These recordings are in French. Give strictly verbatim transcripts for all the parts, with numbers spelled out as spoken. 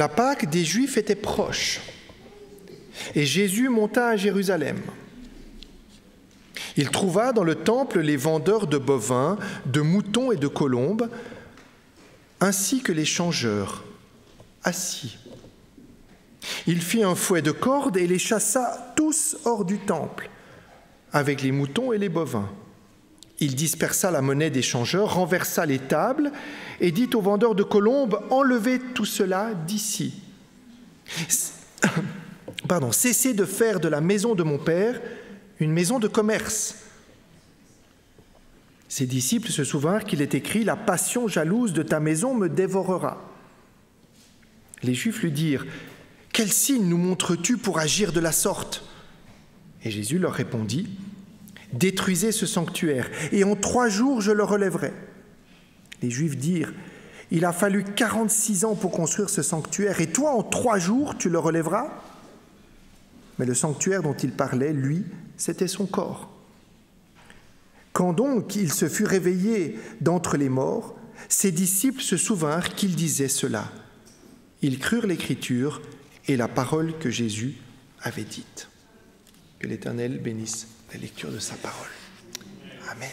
La Pâque des Juifs était proche et Jésus monta à Jérusalem. Il trouva dans le temple les vendeurs de bovins, de moutons et de colombes, ainsi que les changeurs, assis. Il fit un fouet de cordes et les chassa tous hors du temple, avec les moutons et les bovins. Il dispersa la monnaie des changeurs, renversa les tables et dit aux vendeurs de colombes, « Enlevez tout cela d'ici. Pardon, cessez de faire de la maison de mon Père une maison de commerce. » Ses disciples se souvinrent qu'il est écrit « La passion jalouse de ta maison me dévorera. » Les Juifs lui dirent « Quel signe nous montres-tu pour agir de la sorte ?» Et Jésus leur répondit « Détruisez ce sanctuaire, et en trois jours je le relèverai. » Les Juifs dirent « Il a fallu quarante-six ans pour construire ce sanctuaire, et toi en trois jours tu le relèveras ?» Mais le sanctuaire dont il parlait, lui, c'était son corps. Quand donc il se fut réveillé d'entre les morts, ses disciples se souvinrent qu'il disait cela. Ils crurent l'Écriture et la parole que Jésus avait dite. Que l'Éternel bénisse la lecture de sa parole. Amen.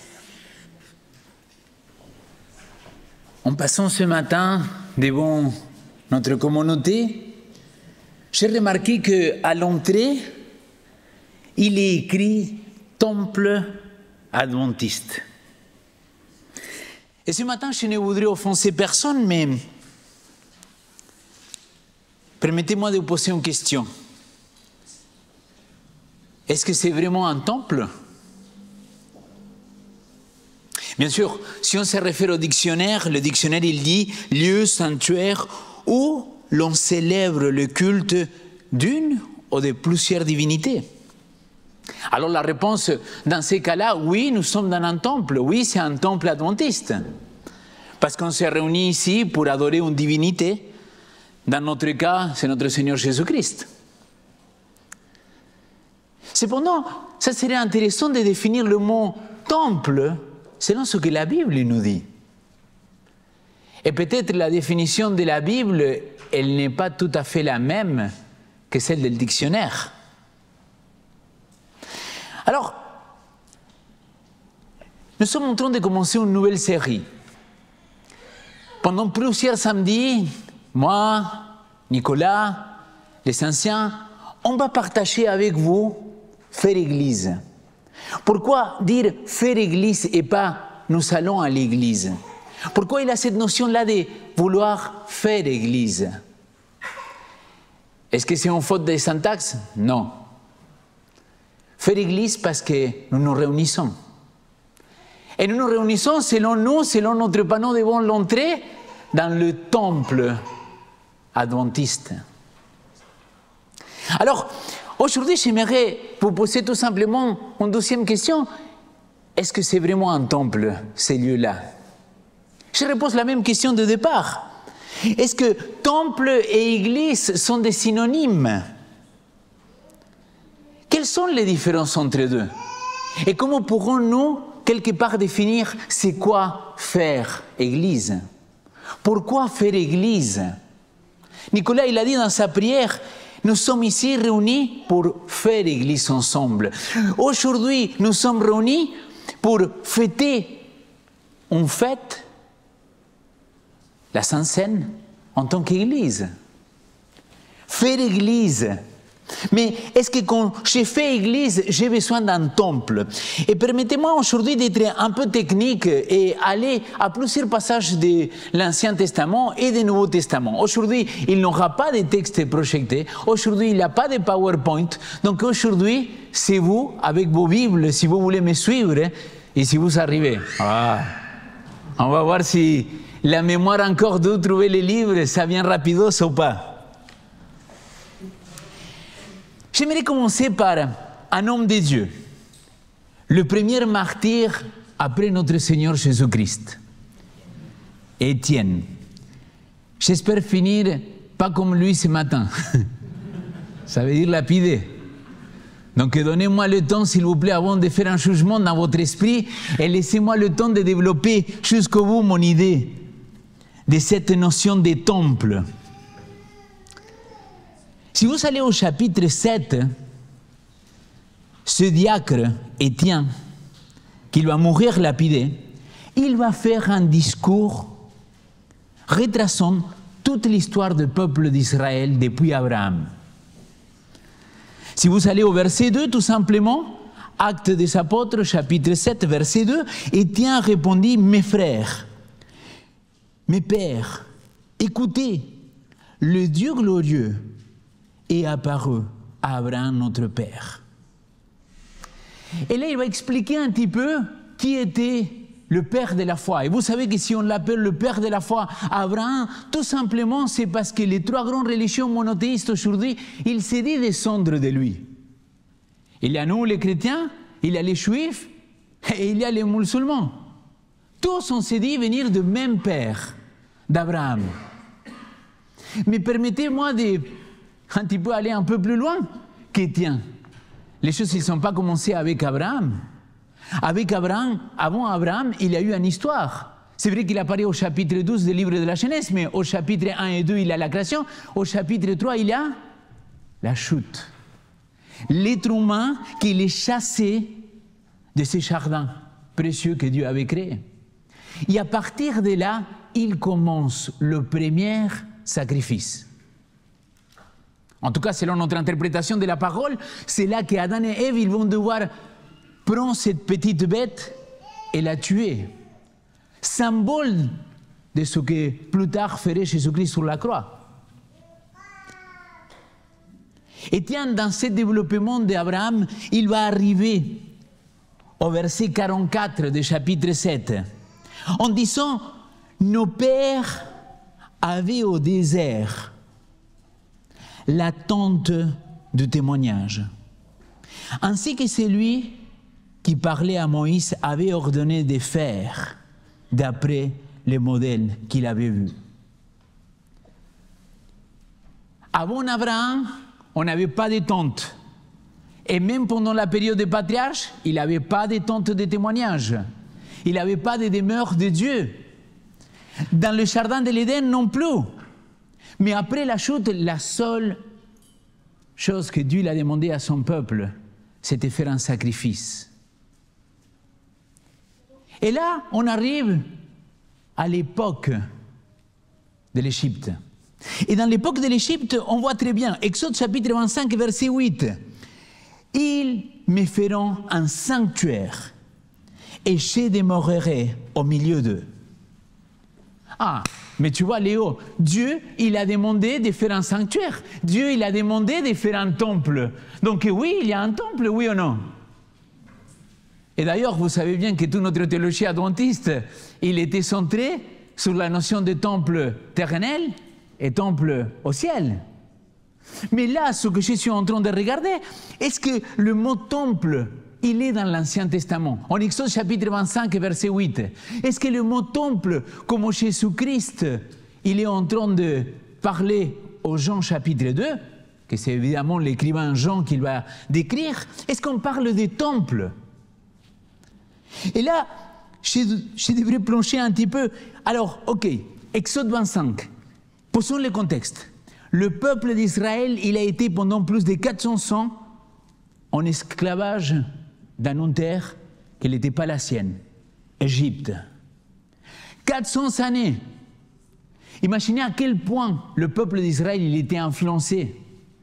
En passant ce matin devant notre communauté, j'ai remarqué qu'à l'entrée, il est écrit « Temple adventiste ». Et ce matin, je ne voudrais offenser personne, mais permettez-moi de vous poser une question. Est-ce que c'est vraiment un temple? Bien sûr, si on se réfère au dictionnaire, le dictionnaire il dit « lieu, sanctuaire » où l'on célèbre le culte d'une ou de plusieurs divinités. Alors la réponse dans ces cas-là, oui, nous sommes dans un temple, oui, c'est un temple adventiste. Parce qu'on s'est réunis ici pour adorer une divinité. Dans notre cas, c'est notre Seigneur Jésus-Christ. Cependant, ça serait intéressant de définir le mot « temple » selon ce que la Bible nous dit. Et peut-être la définition de la Bible, elle n'est pas tout à fait la même que celle du dictionnaire. Alors, nous sommes en train de commencer une nouvelle série. Pendant plusieurs samedis, moi, Nicolas, les anciens, on va partager avec vous faire église. Pourquoi dire faire église et pas nous allons à l'église? Pourquoi il a cette notion-là de vouloir faire église? Est-ce que c'est une faute de syntaxe? Non. Faire église parce que nous nous réunissons. Et nous nous réunissons selon nous, selon notre panneau devant l'entrée, dans le temple adventiste. Alors, aujourd'hui, j'aimerais vous poser tout simplement une deuxième question. Est-ce que c'est vraiment un temple, ces lieux-là? Je repose la même question de départ. Est-ce que temple et église sont des synonymes? Quelles sont les différences entre eux? Et comment pourrons-nous, quelque part, définir c'est quoi faire église? Pourquoi faire église? Nicolas, il a dit dans sa prière, nous sommes ici réunis pour faire église ensemble. Aujourd'hui, nous sommes réunis pour fêter une fête, la Sainte Seine, en tant qu'église. Faire église. Mais est-ce que quand j'ai fait église, j'ai besoin d'un temple? Et permettez-moi aujourd'hui d'être un peu technique et aller à plusieurs passages de l'Ancien Testament et du Nouveau Testament. Aujourd'hui, il n'y aura pas de texte projeté. Aujourd'hui, il n'y a pas de PowerPoint. Donc aujourd'hui, c'est vous, avec vos Bibles, si vous voulez me suivre, et si vous arrivez. Ah, on va voir si la mémoire encore d'où trouver les livres, ça vient rapidos ou pas. J'aimerais commencer par un homme de Dieu, le premier martyr après notre Seigneur Jésus-Christ, Étienne. J'espère finir pas comme lui ce matin. Ça veut dire lapidé. Donc donnez-moi le temps, s'il vous plaît, avant de faire un jugement dans votre esprit, et laissez-moi le temps de développer jusqu'au bout mon idée de cette notion de temple. Si vous allez au chapitre sept, ce diacre, Étienne, qui va mourir lapidé, il va faire un discours retraçant toute l'histoire du peuple d'Israël depuis Abraham. Si vous allez au verset deux, tout simplement, Actes des Apôtres, chapitre sept, verset deux, Étienne répondit, « Mes frères, mes pères, écoutez, le Dieu glorieux est apparu à Abraham, notre père. » Et là, il va expliquer un petit peu qui était le père de la foi. Et vous savez que si on l'appelle le père de la foi, Abraham, tout simplement, c'est parce que les trois grandes religions monothéistes aujourd'hui, ils se disent descendre de lui. Il y a nous, les chrétiens, il y a les juifs, et il y a les musulmans. Tous, on s'est dit venir du même père, d'Abraham. Mais permettez-moi de un petit peu aller un peu plus loin qu'Étienne. Les choses ne sont pas commencées avec Abraham. Avec Abraham, avant Abraham, il y a eu une histoire. C'est vrai qu'il apparaît au chapitre douze du livre de la Genèse, mais au chapitre un et deux, il y a la création. Au chapitre trois, il y a la chute. L'être humain qui est chassé de ces jardins précieux que Dieu avait créés. Et à partir de là, il commence le premier sacrifice. En tout cas, selon notre interprétation de la parole, c'est là qu'Adam et Ève, ils vont devoir prendre cette petite bête et la tuer. Symbole de ce que plus tard ferait Jésus-Christ sur la croix. Et tiens, dans ce développement d'Abraham, il va arriver au verset quarante-quatre du chapitre sept, en disant, nos pères avaient au désert la tente du témoignage, ainsi que celui qui parlait à Moïse avait ordonné de faire d'après les modèles qu'il avait vus. Avant Abraham, on n'avait pas de tente. Et même pendant la période des patriarches, il n'avait pas de tente de témoignage. Il n'avait pas de demeure de Dieu. Dans le jardin de l'Éden non plus. Mais après la chute, la seule chose que Dieu a demandé à son peuple, c'était faire un sacrifice. Et là, on arrive à l'époque de l'Égypte. Et dans l'époque de l'Égypte, on voit très bien, Exode chapitre vingt-cinq, verset huit, « Ils me feront un sanctuaire, et je demeurerai au milieu d'eux. » Ah, mais tu vois, Léo, Dieu, il a demandé de faire un sanctuaire. Dieu, il a demandé de faire un temple. Donc oui, il y a un temple, oui ou non? Et d'ailleurs, vous savez bien que toute notre théologie adventiste, il était centré sur la notion de temple terrenel et temple au ciel. Mais là, ce que je suis en train de regarder, est-ce que le mot temple, il est dans l'Ancien Testament? En Exode chapitre vingt-cinq, verset huit. Est-ce que le mot temple, comme Jésus-Christ, il est en train de parler au Jean chapitre deux, que c'est évidemment l'écrivain Jean qui va décrire, est-ce qu'on parle de temple? Et là, je, je devrais plancher un petit peu. Alors, ok, Exode vingt-cinq, posons le contexte. Le peuple d'Israël, il a été pendant plus de quatre cents ans en esclavage dans une terre qui n'était pas la sienne, Égypte. quatre cents années. Imaginez à quel point le peuple d'Israël il était influencé.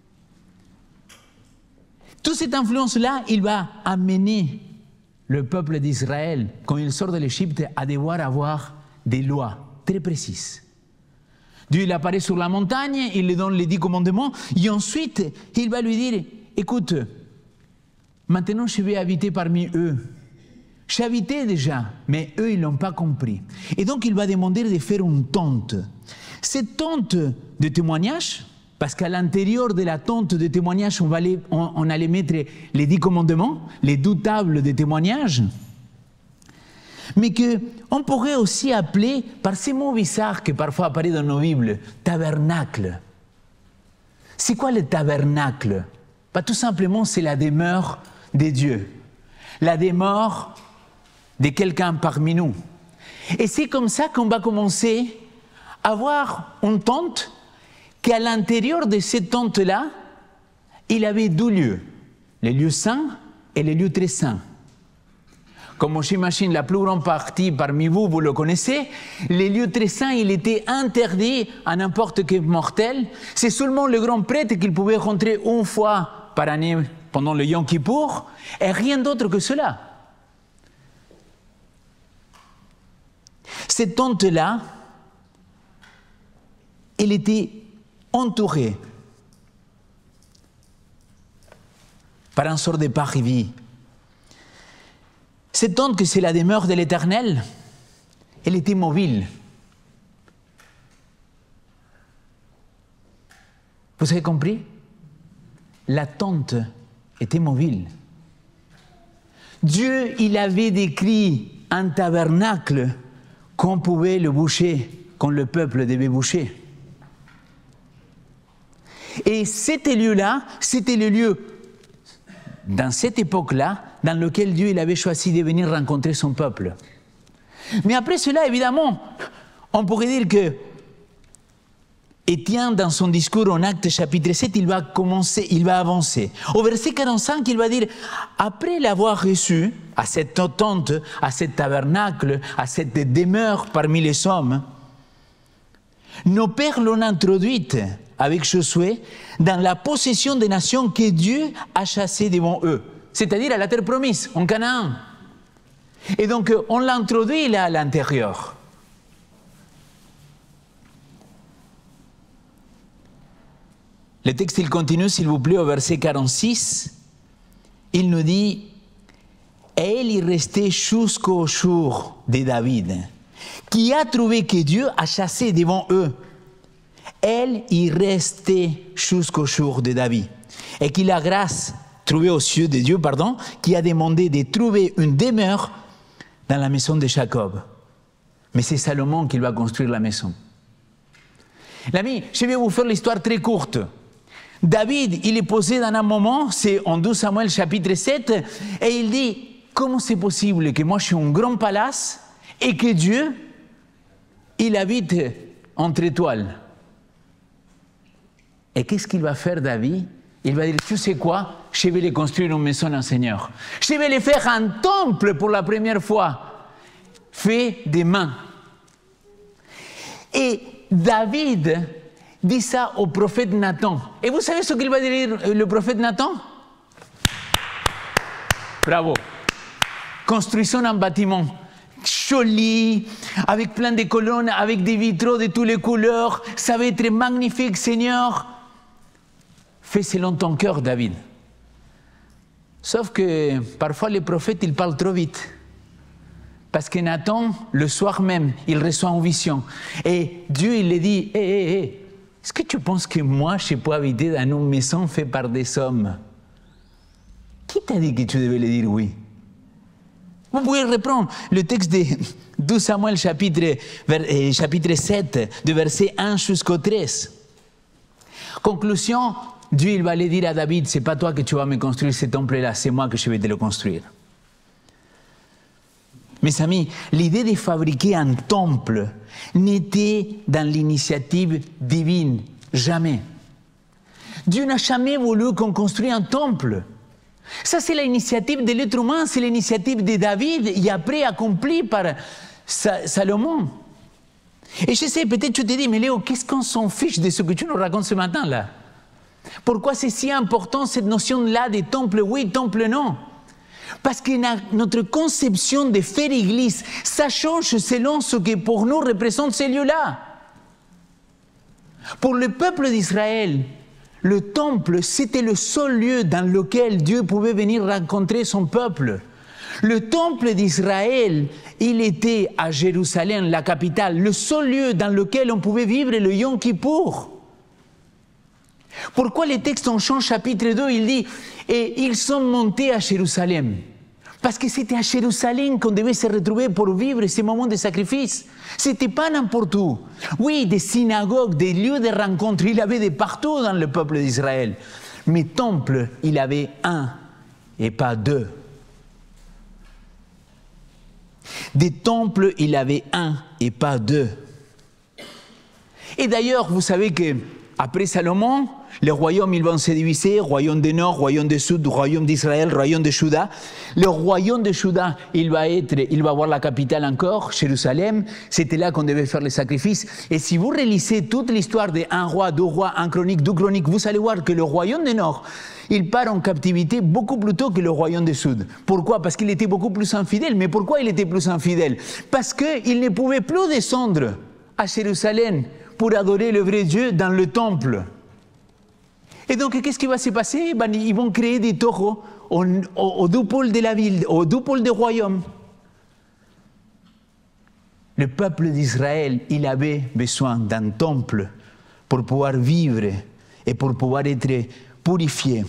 Toute cette influence-là, il va amener le peuple d'Israël, quand il sort de l'Égypte, à devoir avoir des lois très précises. Dieu il apparaît sur la montagne, il lui donne les dix commandements, et ensuite, il va lui dire, écoute, maintenant je vais habiter parmi eux. J'habitais déjà, mais eux, ils ne l'ont pas compris. Et donc, il va demander de faire une tente. Cette tente de témoignage, parce qu'à l'intérieur de la tente de témoignage, on, va aller, on, on allait mettre les dix commandements, les douze tables de témoignage, mais qu'on pourrait aussi appeler, par ces mots bizarres que parfois apparaissent dans nos Bibles, tabernacle. C'est quoi le tabernacle? Bah, tout simplement, c'est la demeure de Dieu, la demeure de quelqu'un parmi nous. Et c'est comme ça qu'on va commencer à avoir une tente, qu'à l'intérieur de cette tente-là, il avait deux lieux, les lieux saints et les lieux très saints. Comme j'imagine la plus grande partie parmi vous, vous le connaissez, les lieux très saints, il était interdit à n'importe quel mortel. C'est seulement le grand prêtre qu'il pouvait rentrer une fois par année pendant le Yom Kippour, et rien d'autre que cela. Cette tente-là, elle était entourée par un sort de parvis. Cette tente, que c'est la demeure de l'Éternel, elle était mobile. Vous avez compris? La tente était mobile. Dieu, il avait décrit un tabernacle qu'on pouvait le boucher, quand le peuple devait boucher. Et c'était lieu-là, c'était le lieu, dans cette époque-là, dans lequel Dieu il avait choisi de venir rencontrer son peuple. Mais après cela, évidemment, on pourrait dire que Étienne, dans son discours en Actes chapitre sept, il va commencer, il va avancer. Au verset quarante-cinq, il va dire, après l'avoir reçu à cette tente, à cet tabernacle, à cette demeure parmi les hommes, nos pères l'ont introduite avec Josué dans la possession des nations que Dieu a chassées devant eux, c'est-à-dire à la terre promise, en Canaan. Et donc, on l'a introduit là à l'intérieur. Le texte, il continue, s'il vous plaît, au verset quarante-six. Il nous dit, « Et il y restait jusqu'au jour de David, qui a trouvé que Dieu a chassé devant eux. Elle y restait jusqu'au jour de David. Et qu'il a grâce trouvée aux yeux de Dieu, pardon, qui a demandé de trouver une demeure dans la maison de Jacob. » Mais c'est Salomon qui va construire la maison. L'ami, je vais vous faire l'histoire très courte. David, il est posé dans un moment, c'est en deux Samuel chapitre sept, et il dit, comment c'est possible que moi je suis un grand palace et que Dieu, il habite entre étoiles? Et qu'est-ce qu'il va faire David? Il va dire, tu sais quoi, je vais les construire une maison d'un Seigneur. Je vais les faire un temple pour la première fois, fait des mains. Et David dit ça au prophète Nathan. Et vous savez ce qu'il va dire le prophète Nathan? Bravo. Construisons un bâtiment joli, avec plein de colonnes, avec des vitraux de toutes les couleurs. Ça va être magnifique, Seigneur. Fais selon ton cœur, David. Sauf que parfois les prophètes, ils parlent trop vite. Parce que Nathan, le soir même, il reçoit une vision. Et Dieu, il lui dit, hé, hé, hé, est-ce que tu penses que moi, je peux habiter dans une maison faite par des hommes? Qui t'a dit que tu devais le dire oui? Vous pouvez reprendre le texte de deux Samuel chapitre, chapitre sept, de verset un jusqu'au treize. Conclusion, Dieu il va aller dire à David, c'est pas toi que tu vas me construire ce temple-là, c'est moi que je vais te le construire. Mes amis, l'idée de fabriquer un temple n'était dans l'initiative divine, jamais. Dieu n'a jamais voulu qu'on construise un temple. Ça, c'est l'initiative de l'être humain, c'est l'initiative de David, et après accomplie par Salomon. Et je sais, peut-être tu te dis, mais Léo, qu'est-ce qu'on s'en fiche de ce que tu nous racontes ce matin-là? Pourquoi c'est si important cette notion-là de temple oui, temple non? Parce que notre conception de faire église, ça change selon ce que pour nous représente ces lieux-là. Pour le peuple d'Israël, le temple, c'était le seul lieu dans lequel Dieu pouvait venir rencontrer son peuple. Le temple d'Israël, il était à Jérusalem, la capitale, le seul lieu dans lequel on pouvait vivre le Yom Kippour. Pourquoi les textes en Chant chapitre deux, il dit « Et ils sont montés à Jérusalem ». Parce que c'était à Jérusalem qu'on devait se retrouver pour vivre ces moments de sacrifice. Ce n'était pas n'importe où. Oui, des synagogues, des lieux de rencontre, il y avait de partout dans le peuple d'Israël. Mais temple, il avait un et pas deux. Des temples, il avait un et pas deux. Et d'ailleurs, vous savez que après Salomon, Les royaumes, ils vont se diviser, royaume du Nord, royaume du Sud, royaume d'Israël, royaume de Juda. Le royaume de Juda, il va être, il va avoir la capitale encore, Jérusalem. C'était là qu'on devait faire les sacrifices. Et si vous relisez toute l'histoire de un roi, deux rois, un chronique, deux chroniques, vous allez voir que le royaume du Nord, il part en captivité beaucoup plus tôt que le royaume du Sud. Pourquoi? Parce qu'il était beaucoup plus infidèle. Mais pourquoi il était plus infidèle? Parce qu'il ne pouvait plus descendre à Jérusalem pour adorer le vrai Dieu dans le temple. Et donc, qu'est-ce qui va se passer? Ben, ils vont créer des taureaux aux, aux, aux deux pôles de la ville, aux deux pôles du royaume. Le peuple d'Israël, il avait besoin d'un temple pour pouvoir vivre et pour pouvoir être purifié.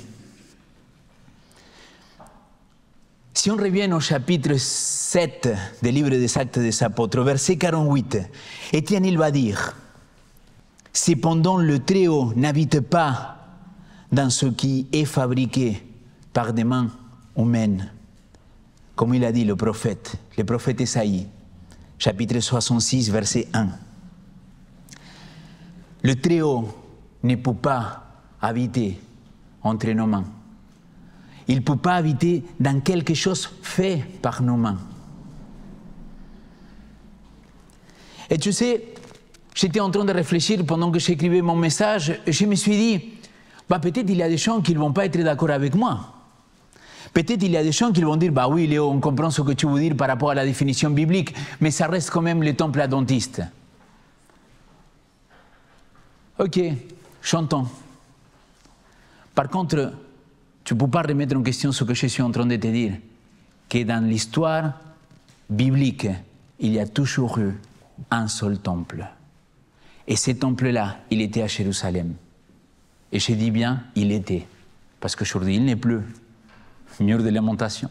Si on revient au chapitre sept du livre des Actes des Apôtres, verset quarante-huit, Étienne, il va dire, « Cependant, le Très-Haut n'habite pas dans ce qui est fabriqué par des mains humaines. » Comme il a dit le prophète, le prophète Esaïe, chapitre soixante-six, verset un. Le Très-Haut ne peut pas habiter entre nos mains. Il ne peut pas habiter dans quelque chose fait par nos mains. Et tu sais, j'étais en train de réfléchir pendant que j'écrivais mon message, et je me suis dit, bah, peut-être il y a des gens qui ne vont pas être d'accord avec moi. Peut-être il y a des gens qui vont dire, bah oui Léo, on comprend ce que tu veux dire par rapport à la définition biblique, mais ça reste quand même le temple adventiste. Ok, j'entends. Par contre, tu ne peux pas remettre en question ce que je suis en train de te dire, que dans l'histoire biblique, il y a toujours eu un seul temple. Et ce temple-là, il était à Jérusalem. Et je dis bien, il était, parce qu'aujourd'hui, il n'est plus. Mur de lamentation.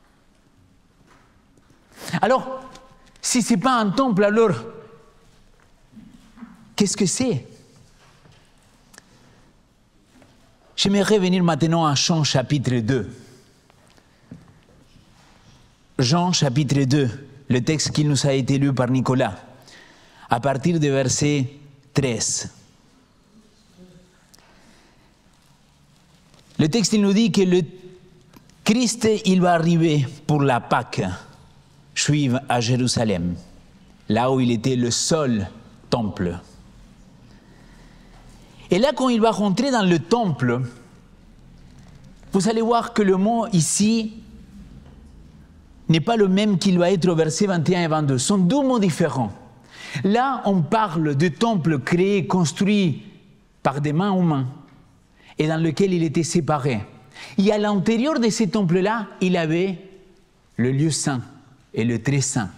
Alors, si ce n'est pas un temple, alors, qu'est-ce que c'est? J'aimerais revenir maintenant à Jean chapitre deux. Jean chapitre deux, le texte qui nous a été lu par Nicolas, à partir du verset treize. Le texte il nous dit que le Christ, il va arriver pour la Pâque juive à Jérusalem, là où il était le seul temple. Et là, quand il va rentrer dans le temple, vous allez voir que le mot ici n'est pas le même qu'il va être au verset vingt et un et vingt-deux. Ce sont deux mots différents. Là, on parle du temple créé, construit par des mains humaines et dans lequel il était séparé. Et à l'intérieur de ce temple-là, il y avait le lieu saint et le très saint.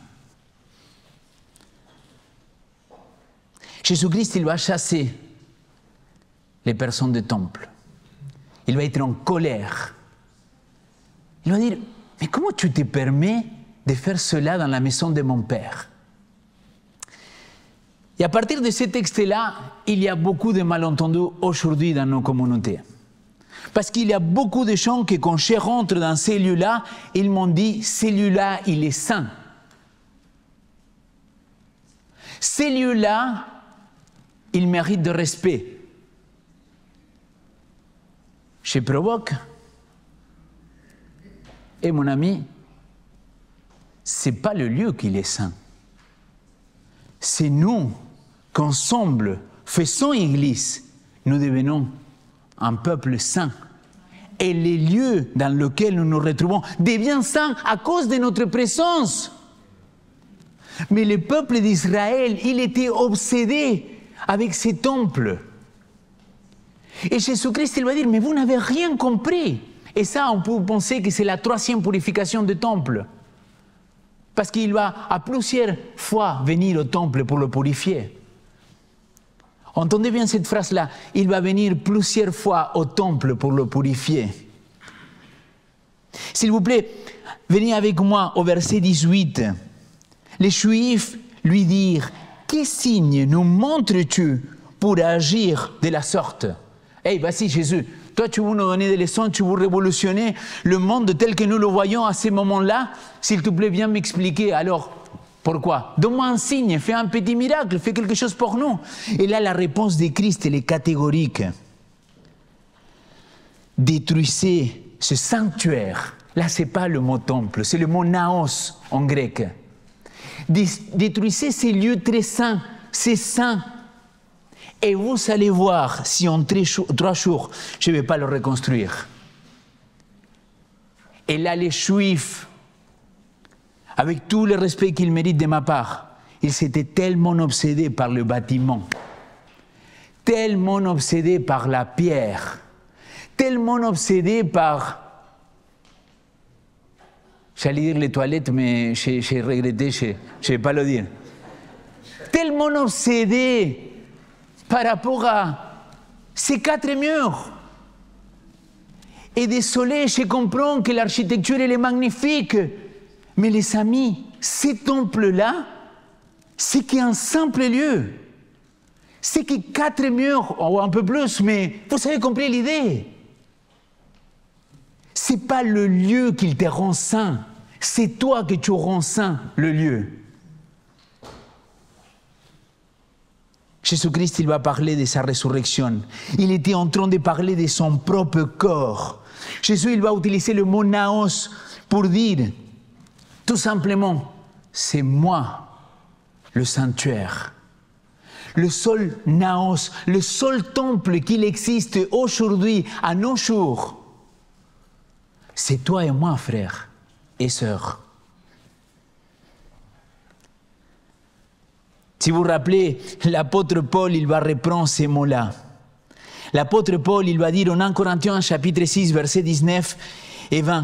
Jésus-Christ, il va chasser les personnes du temple. Il va être en colère. Il va dire, mais comment tu te permets de faire cela dans la maison de mon Père? Et à partir de ce texte-là, il y a beaucoup de malentendus aujourd'hui dans nos communautés. Parce qu'il y a beaucoup de gens qui, quand je rentre dans ces lieux-là, ils m'ont dit, ce lieu-là, il est saint. Ces lieux-là, ils méritent de respect. Je provoque. Et mon ami, ce n'est pas le lieu qui est saint. C'est nous qu'ensemble, faisons Église, nous devenons un peuple saint. Et les lieux dans lesquels nous nous retrouvons deviennent saints à cause de notre présence. Mais le peuple d'Israël, il était obsédé avec ces temples. Et Jésus-Christ, il va dire, mais vous n'avez rien compris. Et ça, on peut penser que c'est la troisième purification du temple. Parce qu'il va à plusieurs fois venir au temple pour le purifier. Entendez bien cette phrase-là. Il va venir plusieurs fois au temple pour le purifier. S'il vous plaît, venez avec moi au verset dix-huit. Les Juifs lui dirent, quel signe nous montres-tu pour agir de la sorte? Hey, vas-y Jésus, toi tu veux nous donner des leçons, tu veux révolutionner le monde tel que nous le voyons à ce moment-là. S'il te plaît, viens m'expliquer. Alors, pourquoi? Donne-moi un signe, fais un petit miracle, fais quelque chose pour nous. Et là, la réponse de Christ, elle est catégorique. détruisez ce sanctuaire. Là, ce n'est pas le mot temple, c'est le mot naos en grec. Détruisez ces lieux très saints, c'est saint. Et vous allez voir si en trois jours, je ne vais pas le reconstruire. Et là, les Juifs, avec tout le respect qu'ils méritent de ma part, ils s'étaient tellement obsédés par le bâtiment, tellement obsédés par la pierre, tellement obsédés par... J'allais dire les toilettes, mais j'ai, j'ai regretté, je ne vais pas le dire. Tellement obsédés par rapport à ces quatre murs. Et désolé, je comprends que l'architecture elle est magnifique, mais les amis, ces temples-là, c'est qu'un simple lieu. C'est que quatre murs, ou un peu plus, mais vous avez compris l'idée. Ce n'est pas le lieu qui te rend saint, c'est toi que tu rends saint, le lieu. Jésus-Christ, il va parler de sa résurrection. Il était en train de parler de son propre corps. Jésus, il va utiliser le mot naos pour dire, tout simplement, c'est moi, le sanctuaire. Le seul naos, le seul temple qu'il existe aujourd'hui, à nos jours, c'est toi et moi, frères et sœurs. Si vous vous rappelez, l'apôtre Paul, il va reprendre ces mots-là. L'apôtre Paul, il va dire en un Corinthiens, chapitre six, versets dix-neuf et vingt.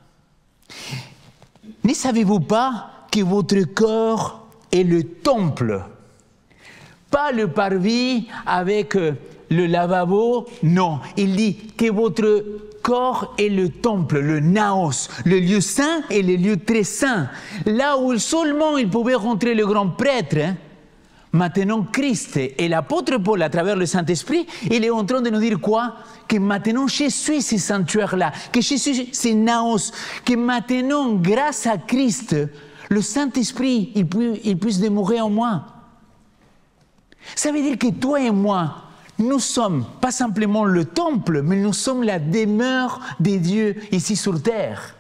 Ne savez-vous pas que votre corps est le temple? Pas le parvis avec le lavabo, non. Il dit que votre corps est le temple, le naos, le lieu saint et le lieu très saint. Là où seulement il pouvait rentrer le grand prêtre, hein. Maintenant Christ et l'apôtre Paul, à travers le Saint-Esprit, il est en train de nous dire quoi? Que maintenant je suis ce sanctuaire-là, que je suis ce naos, que maintenant, grâce à Christ, le Saint-Esprit, il, peut, il puisse demeurer en moi. Ça veut dire que toi et moi, nous sommes pas simplement le temple, mais nous sommes la demeure de Dieu ici sur terre.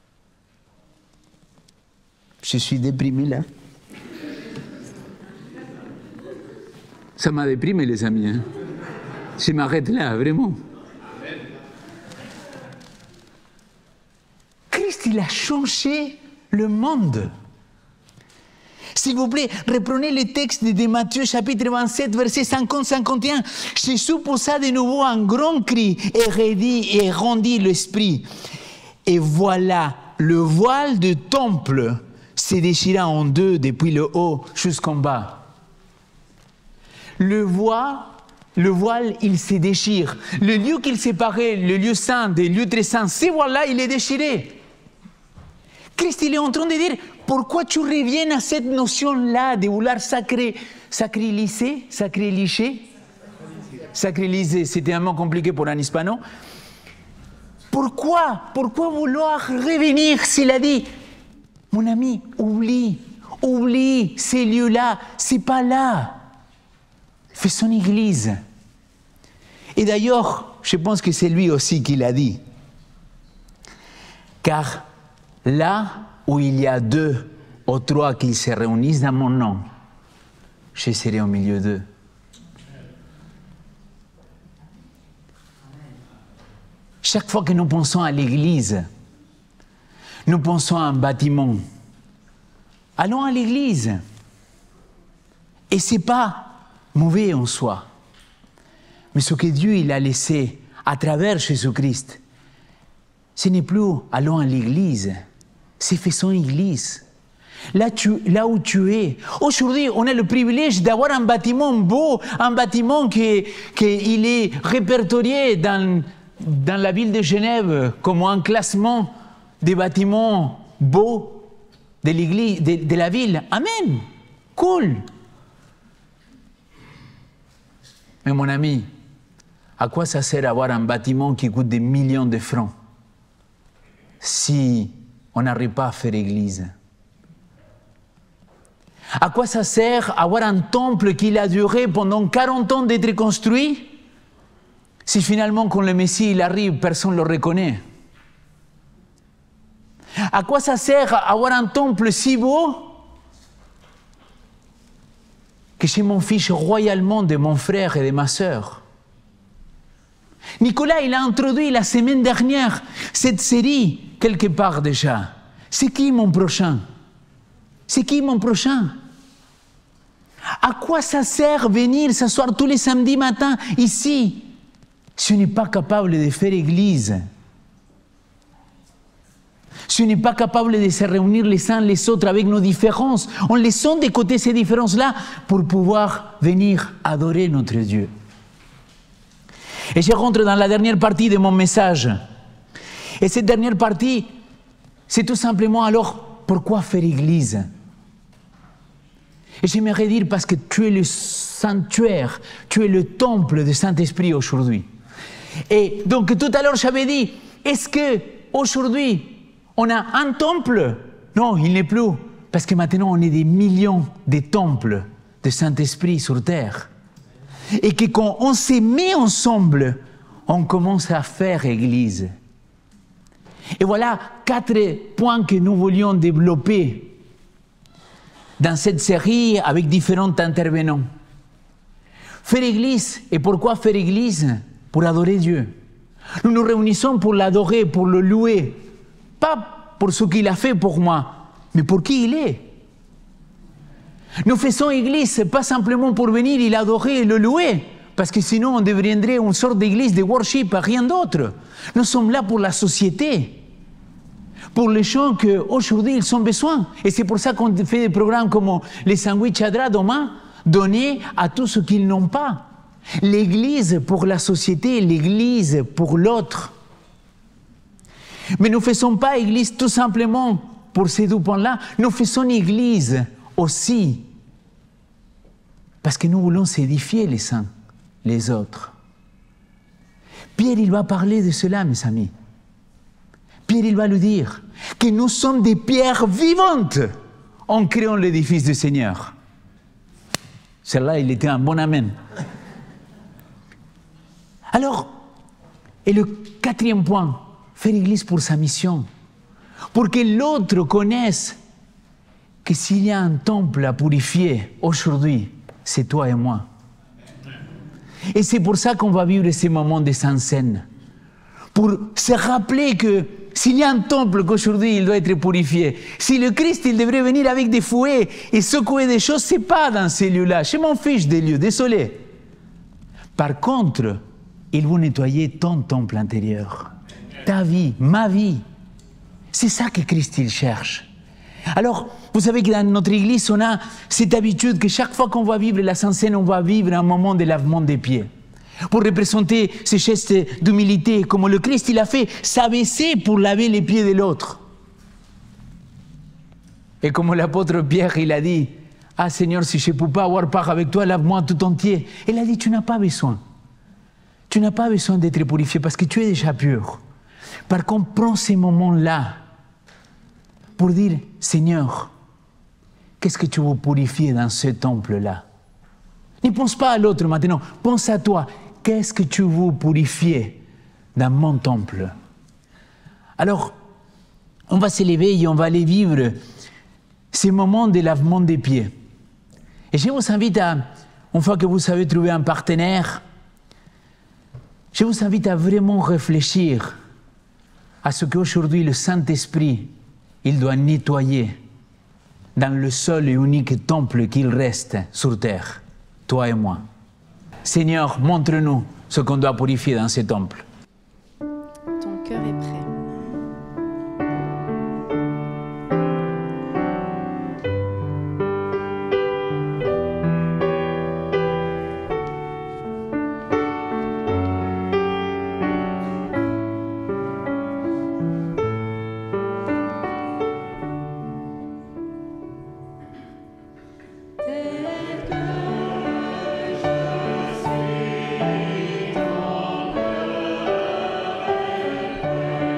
Je suis déprimé là. Ça m'a déprimé, les amis. Hein. Je m'arrête là, vraiment. Christ, il a changé le monde. S'il vous plaît, reprenez le texte de Matthieu, chapitre vingt-sept, verset cinquante à cinquante et un. Jésus poussa de nouveau un grand cri et rendit, et rendit l'esprit. Et voilà, le voile du temple se déchira en deux depuis le haut jusqu'en bas. Le voile, le voile, il se déchire. Le lieu qu'il séparait, le lieu saint des lieux très saints, ce voile-là, il est déchiré. Christ, il est en train de dire, pourquoi tu reviens à cette notion-là de vouloir sacré, sacriliser, sacriliger, sacriliser, c'était un mot compliqué pour un hispano. Pourquoi, pourquoi vouloir revenir s'il a dit, mon ami, oublie, oublie ces lieux-là, c'est pas là. Fais son église. Et d'ailleurs, je pense que c'est lui aussi qui l'a dit. Car là où il y a deux ou trois qui se réunissent dans mon nom, je serai au milieu d'eux. Chaque fois que nous pensons à l'église, nous pensons à un bâtiment. Allons à l'église. Et ce n'est pas mauvais en soi. Mais ce que Dieu il a laissé à travers Jésus-Christ, ce n'est plus allons à l'église, c'est faisons église. Là, tu, là où tu es. Aujourd'hui, on a le privilège d'avoir un bâtiment beau, un bâtiment qui, qui il est répertorié dans, dans la ville de Genève comme un classement des bâtiments beaux de l'église, de, de la ville. Amen. Cool. Mais mon ami, à quoi ça sert d'avoir un bâtiment qui coûte des millions de francs si on n'arrive pas à faire église? À quoi ça sert avoir un temple qui a duré pendant quarante ans d'être construit si finalement quand le Messie il arrive, personne ne le reconnaît? À quoi ça sert avoir un temple si beau que je m'en fiche royalement de mon frère et de ma sœur? Nicolas, il a introduit la semaine dernière cette série quelque part déjà. C'est qui mon prochain? C'est qui mon prochain? À quoi ça sert venir s'asseoir tous les samedis matins ici si on n'est pas capable de faire église? Si on n'est pas capable de se réunir les uns les autres avec nos différences, en laissant de côté ces différences-là pour pouvoir venir adorer notre Dieu. Et je rentre dans la dernière partie de mon message. Et cette dernière partie, c'est tout simplement alors, pourquoi faire église? Et j'aimerais dire parce que tu es le sanctuaire, tu es le temple du Saint-Esprit aujourd'hui. Et donc tout à l'heure j'avais dit, est-ce qu'aujourd'hui on a un temple? Non, il n'est plus. Parce que maintenant on est des millions de temples de Saint-Esprit sur terre. Et que quand on se met ensemble, on commence à faire église. Et voilà quatre points que nous voulions développer dans cette série avec différents intervenants. Faire église, et pourquoi faire église? Pour adorer Dieu. Nous nous réunissons pour l'adorer, pour le louer. Pas pour ce qu'il a fait pour moi, mais pour qui il est. Nous faisons église, pas simplement pour venir et l'adorer et le louer, parce que sinon on deviendrait une sorte d'église de worship, rien d'autre. Nous sommes là pour la société, pour les gens qu'aujourd'hui ils ont besoin. Et c'est pour ça qu'on fait des programmes comme les sandwichs à drap demain, donnés à tous ceux qui n'ont pas. L'église pour la société, l'église pour l'autre. Mais nous ne faisons pas église tout simplement pour ces deux points-là. Nous faisons église aussi parce que nous voulons s'édifier les uns les autres. Pierre, il va parler de cela, mes amis. Pierre, il va lui dire que nous sommes des pierres vivantes en créant l'édifice du Seigneur. Celle-là, il était un bon amen. Alors, et le quatrième point, faire église pour sa mission. Pour que l'autre connaisse que s'il y a un temple à purifier aujourd'hui, c'est toi et moi. Et c'est pour ça qu'on va vivre ces moments de Sainte Seine. Pour se rappeler que s'il y a un temple qu'aujourd'hui il doit être purifié, si le Christ il devrait venir avec des fouets et secouer des choses, c'est pas dans ces lieux-là. Je m'en fiche des lieux, désolé. Par contre, il veut nettoyer ton temple intérieur. Ta vie, ma vie. C'est ça que Christ il cherche. Alors, vous savez que dans notre église, on a cette habitude que chaque fois qu'on va vivre la Sainte Seine, on va vivre un moment de lavement des pieds. Pour représenter ce geste d'humilité, comme le Christ il a fait, s'abaisser pour laver les pieds de l'autre. Et comme l'apôtre Pierre, il a dit, « Ah Seigneur, si je ne peux pas avoir part avec toi, lave-moi tout entier. » Il a dit, « Tu n'as pas besoin. Tu n'as pas besoin d'être purifié parce que tu es déjà pur. » Par contre, prends ces moments-là pour dire, Seigneur, qu'est-ce que tu veux purifier dans ce temple-là? Ne pense pas à l'autre maintenant, pense à toi. Qu'est-ce que tu veux purifier dans mon temple? Alors, on va s'élever et on va aller vivre ces moments de lavement des pieds. Et je vous invite à, une fois que vous avez trouvé un partenaire, je vous invite à vraiment réfléchir à ce qu'aujourd'hui le Saint-Esprit, il doit nettoyer dans le seul et unique temple qu'il reste sur terre, toi et moi. Seigneur, montre-nous ce qu'on doit purifier dans ce temple. Ton cœur est prêt. Tel que je suis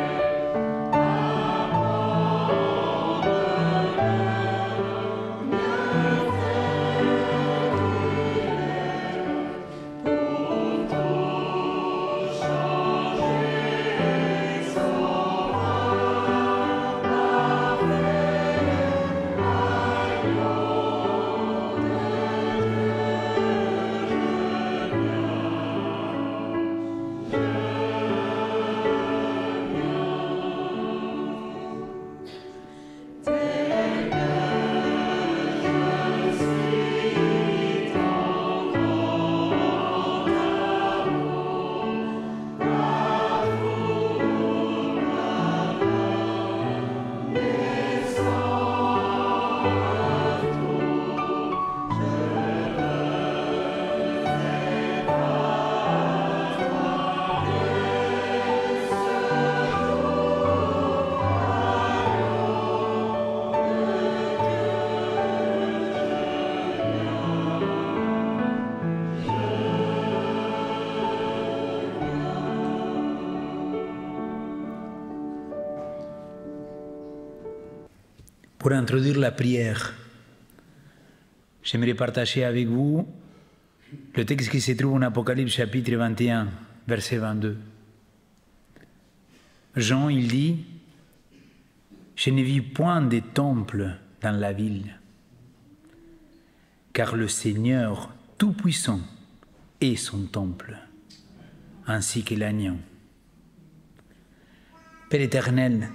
Pour introduire la prière, j'aimerais partager avec vous le texte qui se trouve en Apocalypse chapitre vingt et un, verset vingt-deux. Jean, il dit, « Je ne vis point de temple dans la ville, car le Seigneur Tout-Puissant est son temple, ainsi que l'agneau. » Père éternel,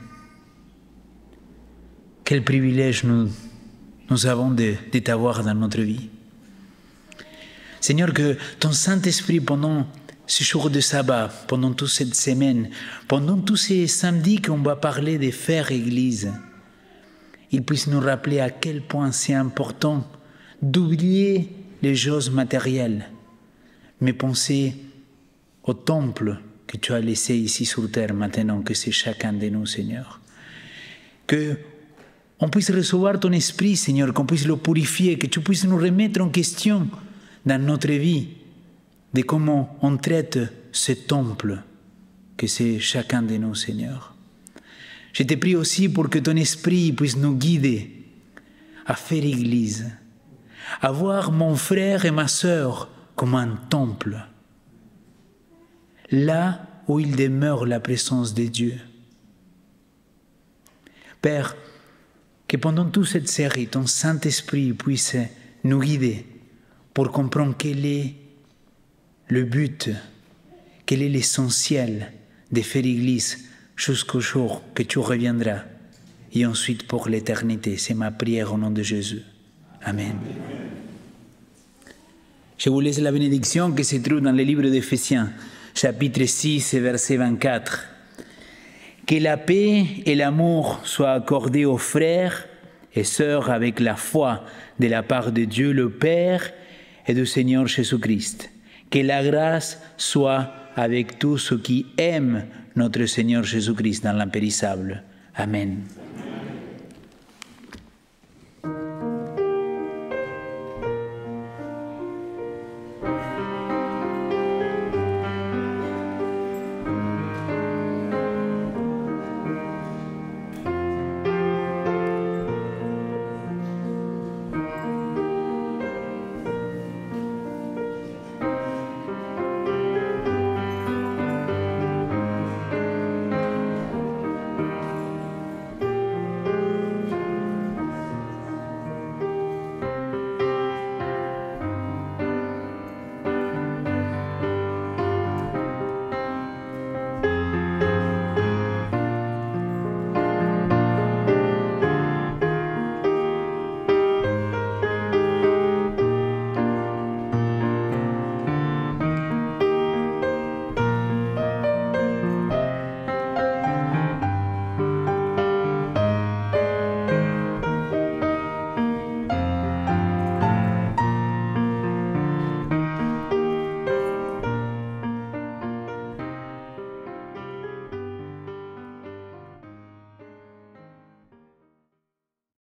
quel privilège nous, nous avons de, de t'avoir dans notre vie. Seigneur, que ton Saint-Esprit, pendant ce jour de sabbat, pendant toute cette semaine, pendant tous ces samedis qu'on va parler de faire Église, il puisse nous rappeler à quel point c'est important d'oublier les choses matérielles, mais penser au temple que tu as laissé ici sur terre maintenant, que c'est chacun de nous, Seigneur. Que on puisse recevoir ton esprit, Seigneur, qu'on puisse le purifier, que tu puisses nous remettre en question dans notre vie de comment on traite ce temple que c'est chacun de nous, Seigneur. Je te prie aussi pour que ton esprit puisse nous guider à faire Église, à voir mon frère et ma sœur comme un temple, là où il demeure la présence de Dieu. Père, que pendant toute cette série, ton Saint-Esprit puisse nous guider pour comprendre quel est le but, quel est l'essentiel de faire Église jusqu'au jour que tu reviendras et ensuite pour l'éternité. C'est ma prière au nom de Jésus. Amen. Je vous laisse la bénédiction qui se trouve dans le livre d'Éphésiens, chapitre six, verset vingt-quatre. Que la paix et l'amour soient accordés aux frères et sœurs avec la foi de la part de Dieu le Père et du Seigneur Jésus-Christ. Que la grâce soit avec tous ceux qui aiment notre Seigneur Jésus-Christ dans l'impérissable. Amen.